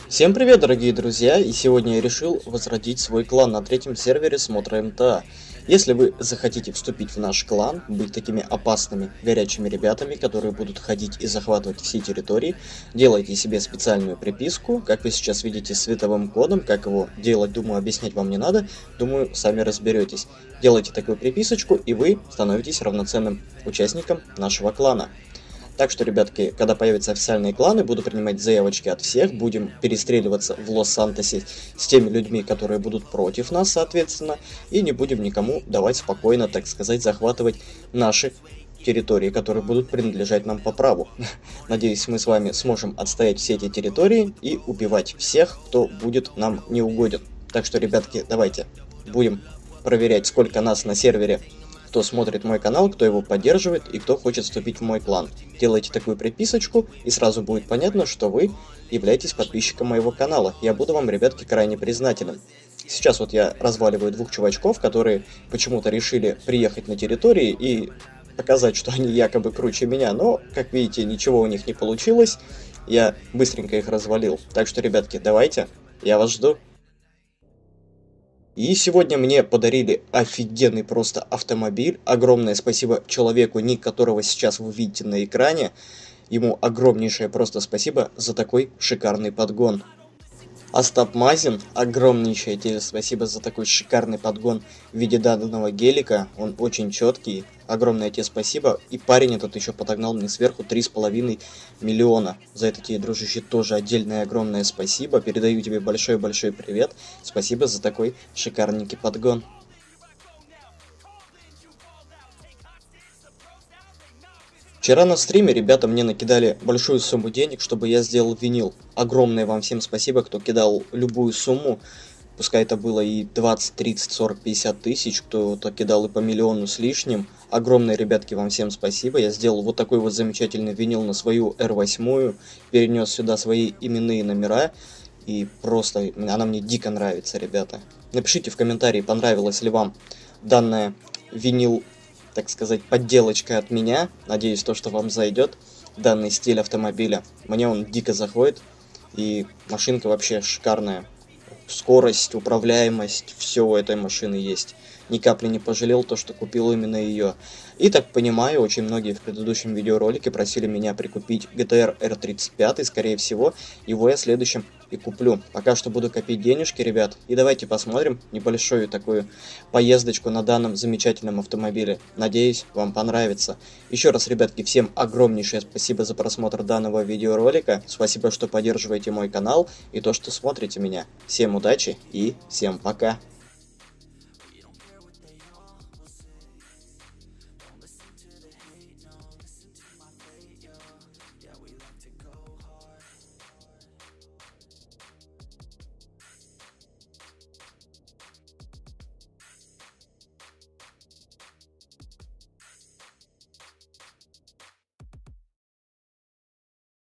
Всем привет, дорогие друзья, и сегодня я решил возродить свой клан на третьем сервере Смотра МТА. Если вы захотите вступить в наш клан, быть такими опасными, горячими ребятами, которые будут ходить и захватывать все территории, делайте себе специальную приписку, как вы сейчас видите, с световым кодом. Как его делать, думаю, объяснять вам не надо, думаю, сами разберетесь. Делайте такую приписочку, и вы становитесь равноценным участником нашего клана. Так что, ребятки, когда появятся официальные кланы, буду принимать заявочки от всех, будем перестреливаться в Лос-Сантосе с теми людьми, которые будут против нас, соответственно, и не будем никому давать спокойно, так сказать, захватывать наши территории, которые будут принадлежать нам по праву. Надеюсь, мы с вами сможем отстоять все эти территории и убивать всех, кто будет нам не угоден. Так что, ребятки, давайте будем проверять, сколько нас на сервере, кто смотрит мой канал, кто его поддерживает и кто хочет вступить в мой клан. Делайте такую приписочку, и сразу будет понятно, что вы являетесь подписчиком моего канала. Я буду вам, ребятки, крайне признателен. Сейчас вот я разваливаю двух чувачков, которые почему-то решили приехать на территории и показать, что они якобы круче меня, но, как видите, ничего у них не получилось. Я быстренько их развалил. Так что, ребятки, давайте, я вас жду. И сегодня мне подарили офигенный просто автомобиль. Огромное спасибо человеку, ник которого сейчас вы видите на экране. Ему огромнейшее просто спасибо за такой шикарный подгон. Остап Мазин, огромнейшее тебе спасибо за такой шикарный подгон в виде данного гелика. Он очень четкий. Огромное тебе спасибо. И парень этот еще подогнал мне сверху 3,5 миллиона. За это тебе, дружище, тоже отдельное огромное спасибо. Передаю тебе большой-большой привет. Спасибо за такой шикарненький подгон. Вчера на стриме ребята мне накидали большую сумму денег, чтобы я сделал винил. Огромное вам всем спасибо, кто кидал любую сумму. Пускай это было и 20, 30, 40, 50 тысяч, кто-то кидал и по миллиону с лишним. Огромное, ребятки, вам всем спасибо. Я сделал вот такой вот замечательный винил на свою R8, перенес сюда свои именные номера. И просто она мне дико нравится, ребята. Напишите в комментарии, понравилась ли вам данная винил, так сказать, подделочка от меня. Надеюсь, то, что вам зайдет данный стиль автомобиля. Мне он дико заходит. И машинка вообще шикарная. Скорость, управляемость, все у этой машины есть. Ни капли не пожалел то, что купил именно ее. И так понимаю, очень многие в предыдущем видеоролике просили меня прикупить GTR R35, скорее всего, его я в следующем и куплю. Пока что буду копить денежки, ребят, и давайте посмотрим небольшую такую поездочку на данном замечательном автомобиле. Надеюсь, вам понравится. Еще раз, ребятки, всем огромнейшее спасибо за просмотр данного видеоролика. Спасибо, что поддерживаете мой канал и то, что смотрите меня. Всем удачи и всем пока.